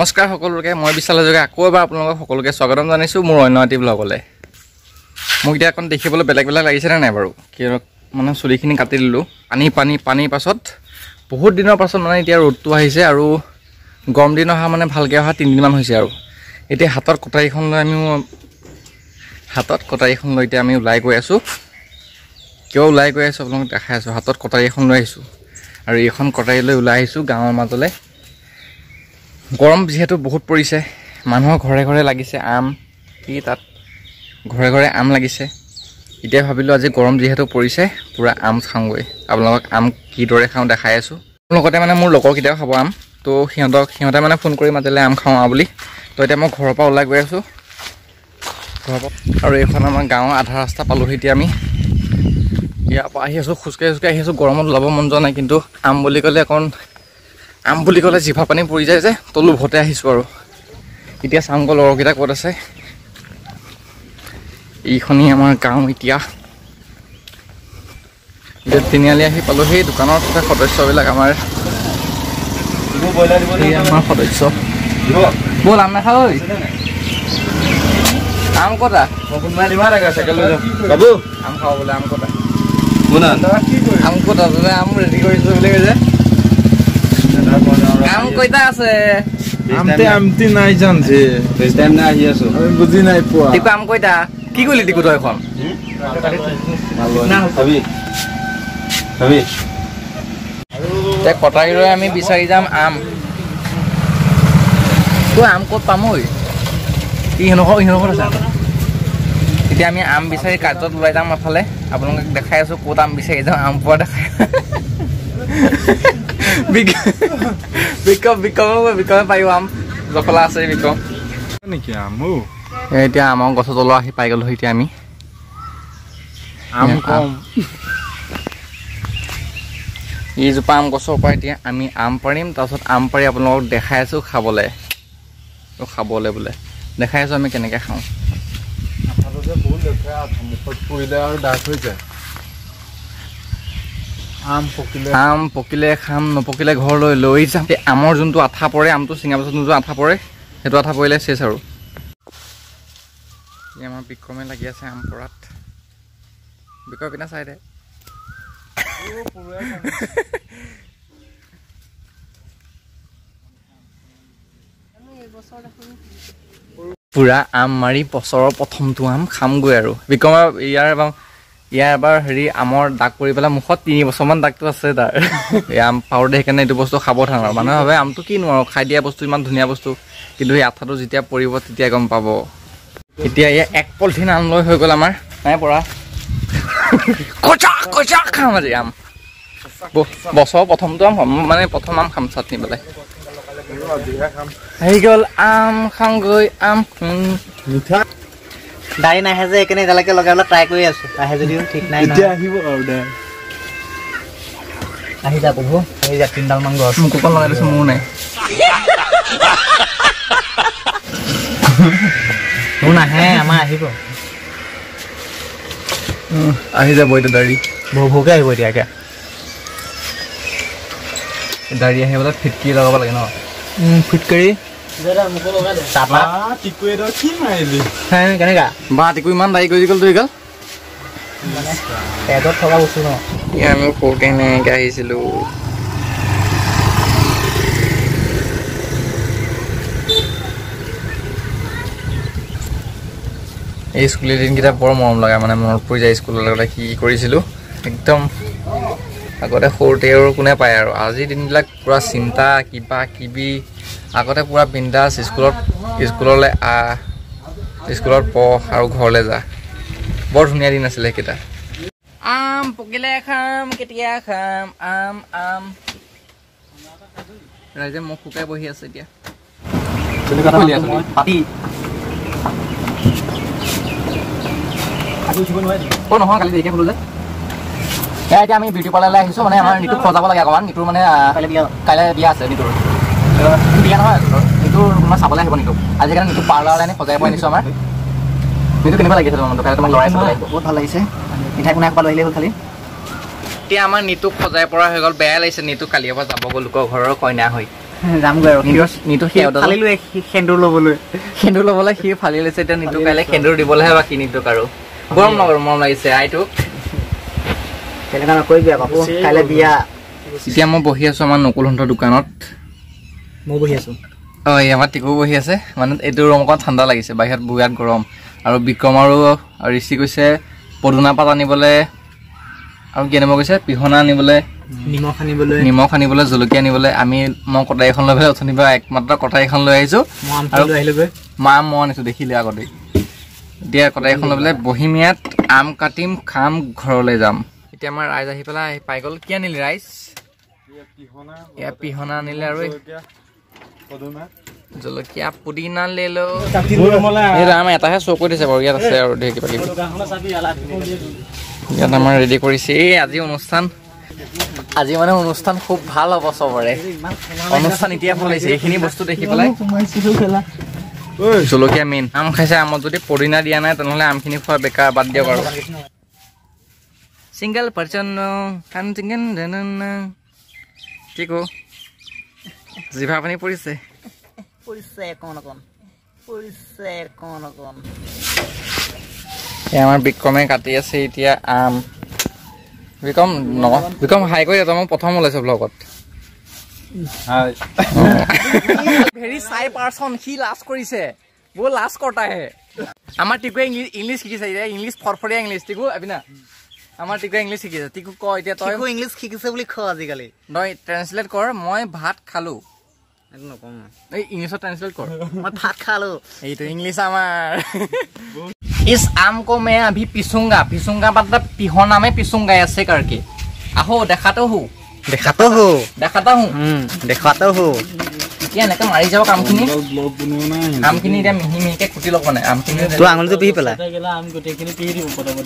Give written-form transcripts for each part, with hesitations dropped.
নমস্কাৰ সকলোকে মই বিশাল হাজৰিকা আকৌ এবাৰ আপোনালোকক সকলোকে স্বাগতম জনাইছোঁ মোৰ অন্য এটি ব্লগলৈ। মোক এতিয়া অকণ দেখিবলৈ বেলেগ লাগিছেনে নাই বাৰু? কিয় মানে চুলিখিনি কাটি দিলোঁ পানীৰ পাছত বহুত দিনৰ পাছত মানে এতিয়া ৰ'দটো আহিছে আৰু গৰম দিন অহা মানে ভালকৈ অহা 3 দিনমান হৈছে আৰু এতিয়া হাতত কটাৰীখন লৈ এতিয়া আমি ওলাই গৈ আছোঁ। কিয় ওলাই গৈ আছোঁ আপোনালোকক দেখাই আছোঁ। হাতত কটাৰী এখন লৈ আহিছোঁ আৰু এইখন কটাৰী লৈ ওলাই আহিছোঁ গাঁৱৰ মাজলৈ। গৰম যিহেতু বহুত পৰিছে, মানুহৰ ঘৰে ঘৰে লাগিছে আম, তাত ঘৰে ঘৰে আম লাগিছে। এতিয়া ভাবিলোঁ আজি গৰম যিহেতু পৰিছে পূৰা আম খাওঁগৈ। আপোনালোকক আম কিদৰে খাওঁ দেখাই আছোঁ। লগতে মানে মোৰ লগৰকেইটাও খাব আম, তো সিহঁতে মানে ফোন কৰি মাতিলে আম খাওঁ বুলি। তো এতিয়া মই ঘৰৰ পৰা ওলাই গৈ আছোঁ আৰু এইখন আমাৰ গাঁৱৰ আধা ৰাস্তা পালোহি। এতিয়া আমি ইয়াৰ পৰা আহি আছোঁ, খোজকাঢ়ি আহি আছোঁ। গৰমত ওলাব মন যোৱা নাই, কিন্তু আম বুলি ক'লে জিভা পানী পৰি যায় যে, তো লোভতে আহিছোঁ আৰু। এতিয়া চাওঁগৈ লগৰকেইটা ক'ত আছে। এইখনেই আমাৰ গাঁও। এতিয়া তিনিআলি আহি পালোঁ। সেই দোকানৰ সদস্যবিলাক আমাৰ সদস্য। ব'ল আম নাখাওঁ ঐ। আম কটা আম খাব বোলে। আম কটা আম ৰেডি কৰিছোঁ বুলি কৈছে। আম কইতা আছে? আমটি নাই জানছে আহি আছো বুজি নাই পোৱা। টিকু আম কইতা কি কৰিলি? টিকু তই এখন কটাৰী লৈ আমি বিচাৰি যাম আম। তই আম ক'ত পাম ঐ? ইহঁতৰ আছে। এতিয়া আমি আম বিচাৰি কাৰ্যত ওলাই যাম এফালে। আপোনালোকক দেখাই আছোঁ ক'ত আম বিচাৰি যাওঁ। আম পোৱা দেখাই বিক্ৰমে পাৰিব আম। জখলা আছে বিক্ৰম নেকি আম? এতিয়া আমৰ গছৰ তলত আহি পাই গ'লো। এতিয়া আমি আম কম এইজোপা আম গছৰ পৰা এতিয়া আমি আম পাৰিম। তাৰপিছত আম পাৰি আপোনালোকক দেখাই আছোঁ খাবলৈ বোলে দেখাই আছোঁ আমি কেনেকৈ খাওঁ। মুখত পৰিলে আৰু ডাঠ হৈ যায়। আম পকিলে খাম, নপকিলে ঘৰলৈ লৈ যাম। আমৰ যোনটো আঠা পৰে, আমটো ছিঙাৰ পাছত যোনটো আঠা পৰে, সেইটো আঠা পৰিলে চেচ আৰু। আমাৰ বিক্ৰমে লাগি আছে আম পৰাত। বিক্ৰম পিনা চাই দে। পুৰা আম মাৰি বছৰৰ প্ৰথমটো আম খামগৈ আৰু। বিক্ৰমৰ ইয়াৰ এবাৰ আমৰ দাগ পৰি পেলাই মুখত 3 বছৰমান দাগটো আছে তাৰ। এই আম পাউডে সেইকাৰণে এইটো বস্তু খাব ঠান আৰু। মানুহে ভাবে আমটো কি নোৱাৰো, খাই দিয়া বস্তু, ইমান ধুনীয়া বস্তু, কিন্তু সেই আঠাটো যেতিয়া পৰিব তেতিয়া গম পাব। এতিয়া এয়া 1 পলিথিন আম লৈ হৈ গ'ল আমাৰ। নাই পৰা কচা খাম আজি আম। বছৰৰ প্ৰথমটো আম খাম, মানে প্ৰথম আম খাম চাটনি পেলাই। আহি গ'ল আম খাওঁগৈ। আম মিঠা দাড়ি নাহে যে এইকাৰণে এতিয়ালৈকে লগাই পেলাই ট্ৰাই কৰি আছোঁ। আহে যদিও ঠিক নাই। এতিয়া আহিব আৰু দে। আহি যা প্ৰভু, আহি যা। 3ডালমান গছ মোক অকণ লগাই দিছোঁ, মোৰ নাই। মোৰ নাহে, আমাৰ আহিব। আহি যাব এতিয়া দাড়ি ভুকে আহিব এতিয়া। দাড়ি আহিবলৈ ফিটকি লগাব লাগে ন? ফিটকাৰী কেনেকা বা টিকু ইমান দাড়ি কৰি গ'ল তুই গ'ল। পেটত থকা বস্তু ন? আমি সৰুতে এনেকৈ আহিছিলোঁ। এই স্কুলীয়া দিনকেইটা বৰ মৰম লগা, মানে মনত পৰি যায় স্কুলৰ লগতে কি কৰিছিলোঁ। একদম আগতে সৰুতে আৰু কোনে পায় আৰু। আজিৰ দিনবিলাক পূৰা চিন্তা কিবা কিবি। আগতে পূৰা বিন্দাছ স্কুললৈ স্কুলত পঢ় আৰু ঘৰলৈ যা। বৰ ধুনীয়া দিন আছিলে সেইকেইটা। আম পকিলে খাম, কেতিয়া খাম আম। ৰাইজে মোক শুকাই বহি আছে এতিয়া। নহয় কালি দেৰিকৈ খোলো যে। এতিয়া আমি বিউটি পাৰ্লাৰলৈ আহিছোঁ, মানে আমাৰ নিতুক সজাব লাগে অকণমান। নিতুৰ মানে কাইলৈ বিয়া আছে। নিতুৰ বিয়া নহয়, নিতুৰ মানে চাবলৈ আহিব নিতুক। আজিকালি নিতুক পাৰ্লাৰলৈ আনি সজাই পৰাই নিছোঁ আমাৰ। নিতুক কেনেকুৱা লাগিছে তোমালোকক? কাইলৈ তোমাক লৰাই চাব লাগিব। বহুত ভাল লাগিছে। মিঠাই কোনাই খোপা লৈ আহিলে হ'ল খালি। এতিয়া আমাৰ নিতুক সজাই পৰা হৈ গ'ল। বেয়া লাগিছে, নিতুক কালিৰ পৰা যাব গ'ল লোকৰ ঘৰৰ কইনা হৈ। যামগৈ আৰু নিতু ফালিলো সেন্দুৰ ল'বলৈ সেন্দুৰ ল'বলৈ সি ফালি লৈছে এতিয়া নিতু কাইলৈ সেন্দুৰ দিবলৈহে বাকী নিতুক আৰু গৰম নগৰম মৰম লাগিছে আইটোক তেনেকুৱা নকৰিবি আকৌ কাইলৈ বিয়া এতিয়া মই বহি আছোঁ আমাৰ নকুলহঁতৰ দোকানত মই বহি আছোঁ এই আমাৰ টিকু বহি আছে মানে এইটো ৰুম অকণ ঠাণ্ডা লাগিছে বাহিৰত বিৰাট গৰম আৰু বিক্ৰম আৰু ঋষি কৈছে পদুনা পাত আনিবলৈ আৰু কি আনিব কৈছে পিহনা আনিবলৈ নিমখ আনিবলৈ জলকীয়া আনিবলৈ মই কটাৰী এখন লৈ পেলাই অথনিৰ পৰা একমাত্ৰ কটাৰী এখন লৈ আহিছোঁ আৰু মই আনিছোঁ দেখিলে আগতে এতিয়া কটাৰী এখন লৈ পেলাই বহিমিয়াত আম কাটিম খাম ঘৰলৈ যাম এতিয়া আমাৰ ৰাইজ আহি পেলাই পাই গ'ল কি আনিলি ৰাইজ এয়া পিহনা আনিলে আৰু জলকীয়া পুদিনা লেলো আমাৰ এটাহে চৌ কৰি দিছে বাৰু ইয়াত আছে আৰু ধেৰ কিবা কিবি ইয়াত আমাৰ ৰেডি কৰিছে এই আজি মানে অনুষ্ঠান খুব ভাল হ'ব চবৰে অনুষ্ঠান এতিয়া ফলাইছে এইখিনি বস্তু দেখি পেলাই জলকীয়া মেইন আম খাইছে আমত যদি পুদিনা দিয়া নাই তেনেহ'লে আমখিনি খোৱা বেকাৰ বাদ দিয়ক আৰু চিংগল পাৰ্চন কি কওঁ জিভা পানী পৰিছে আমাৰ বিক্ৰমে কাটি আছে এতিয়া আম বিক্ৰম হাই কৰি মই প্ৰথম ওলাইছো ব্লগত ভেৰি চাই পাৰ্চন সি লাজ কৰিছে বহু লাজ কৰ্তাহে আমাৰ টিকুৱে ইংলিছ শিকিছে এতিয়া ইংলিছ ফৰফৰীয়া ইংলিছ টিকু আবিনা আমাৰ টিকুৱে ইংলিছ শিকিছে টিকু ক এতিয়া তই ইংলিছ শিকিছে বুলি ক আজিকালি তই ট্ৰেন্সলেট কৰ মই ভাত খালো इंग्लिश ट्रांसलेट कर मैं भात खा लो ये तो इंग्लिश हमार इस आम को मैं अभी पीसूंगा मतलब पिहोना में पीसूंगा ऐसे करके आहो दिखाता हूँ क्या ना मारी जाओ कामखिनी आमखिनी इधर मिहि मिहि के कुटी लोग बने आमखिनी तो आंगुल तो पीही पेला आम गुटे खिनी पीही दिबो पटपट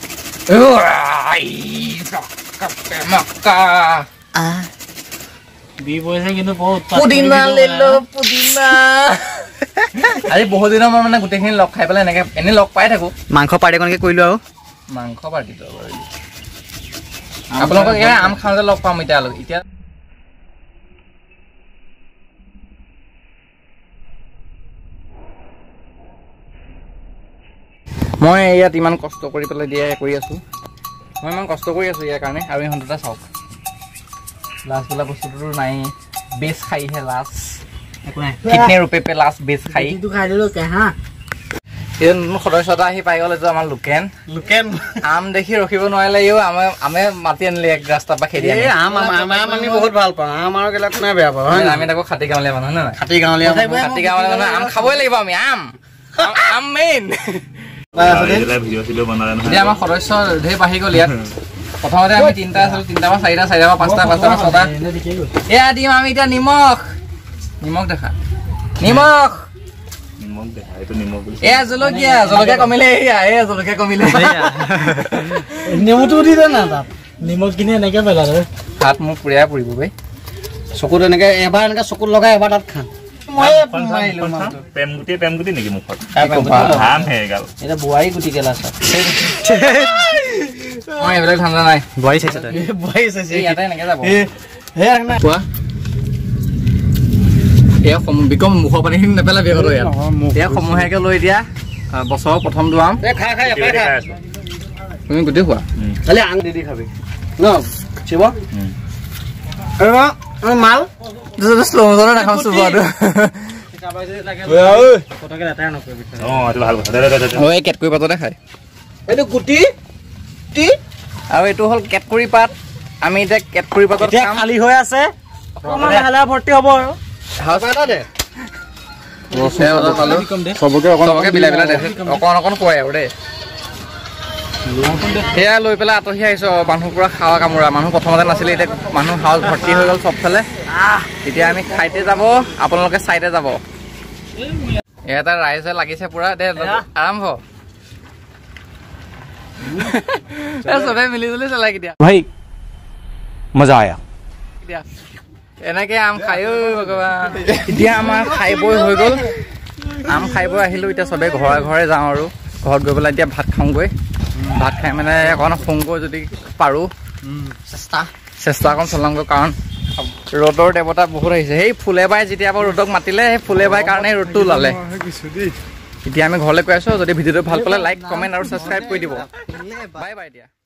मक्का पुदिना ले लो पुदिना আজি বহুত দিনৰ মই মানে গুটেখিনি লগ খাই পেলাই এনেকে এনে লগ পাই থাকো মাংস পাৰ্টি কোনকে কইলো আৰু মাংস পাৰ্টি তো আপোনালোকক এয়া আম খাওঁতে লগ পাম এতিয়া মই ইয়াত ইমান কষ্ট কৰি পেলাই দিয়া কৰি আছো মই ইমান কষ্ট কৰি আছো ইয়াৰ কাৰণে আৰু ইহঁতটা চাওক लास्ट वाला बस्तुটো নাই বেস খাই হে লাস্ট कितने रुपए पे लास्ट बेस खाई तू खा ले के हां এন সদস্যতা আহি পাই গলে যে আমাৰ লুকেন আম দেখি ৰখিব নোৱাৰিলে ইও আমি মাতি আনিলে এক ৰাস্তা পা খেদি আনি আম আমি বহুত ভাল পাওঁ আম আৰু গেলা কোনে বেয়া পাওঁ আমি তাকো খাটি গাঁৱলীয়া মানুহ না খাটি গাঁৱলীয়া মানুহ আম খাবই লাগিব আমি আম মেইন এতিয়া আমাৰ সদস্য ধেৰ বাঢ়ি গ'ল ইয়াত প্ৰথমতে আমি তিনটা আছিল তিনটা বা চাৰিটা বা পাঁচটা বা ছটা এয়া দিম আমি এতিয়া নিমখ দেখা নিমখ এইটো নিমখ এয়া জলকীয়া কমিলে এয়া জলকীয়া কমিলে নেমুটো দি দে না তাত নিমখ কিনে এনেকে পেলা দে হাত মোক পুৰিয়া পৰিব বে চকুত এনেকে এবাৰ এনেকে চকুত লগাই এবাৰ তাত খা মই মাৰিলো পেমগুটি নেকি মুখত আম হে গাল এটা বুৱাই গুটি গেলা সব মই এবাৰ ঠাণ্ডা নাই বুৱাই চাইছে তই বুৱাই চাইছে ইয়াতে এনেকে যাব হে না কোৱা এয়া বিকম মুখৰ পানীখিনি নেপেলাবি আকৌ ইয়াত এয়া সমূহীয়াকে লৈ দিয়া বছৰৰ প্ৰথম দুৱাম খা এপাই খা তুমি গোটেই খোৱা খালি আং দি খাবি ন চিব আৰু মাল শ্লো মোজনৰ নাখাম চুবাটো ফটোকে লেটাৰ নকৰিবি এইটো ভাল কথা এই কেটকুৰি পাততে খায় এইটো গুটি আৰু এইটো হ'ল কেটকুৰি পাত আমি এতিয়া কেটকুৰি পাতত খাম খালি হৈ আছে অকমান লাহে ভৰ্তি হ'ব আৰু চবকে বিলাই বিলাই অকণ খুৱাই আৰু দেই সেয়া লৈ পেলাই আঁতহি আহিছো মানুহ পুৰা খাৱা কামোৰা মানুহ প্ৰথমতে নাছিলে এতিয়া মানুহ হাউচ ভৰ্তি হৈ গ'ল চবফালে এতিয়া আমি খাইতে যাব আপোনালোকে চাইতে যাব এটা ৰাইজে লাগিছে পুৰা দে আৰম্ভ চবে মিলি জুলি চলাই কেতিয়া ভাই মজা আয়া এনেকে আম খাই ভগৱান এতিয়া আমাৰ খাই বৈ হৈ গ'ল আম খাই বৈ আহিলো এতিয়া চবে ঘৰে ঘৰে যাওঁ আৰু ঘৰত গৈ পেলাই এতিয়া ভাত খাওঁগৈ ভাত খাই মানে অকণ শুংগৈ যদি পাৰোঁ চেষ্টা অকণ চলাওঁগৈ কাৰণ ৰ'দৰ দেৱতা বহুত আহিছে সেই ফুলে বাই যেতিয়া ৰ'দক মাতিলে সেই ফুলে বাই কাৰণে ৰ'দটো ওলালে এতিয়া আমি ঘৰলৈ গৈ আছো যদি ভিডিঅ'টো ভাল পালে লাইক কমেণ্ট আৰু ছাবস্ক্ৰাইব কৰি দিব বাই বাই দিয়া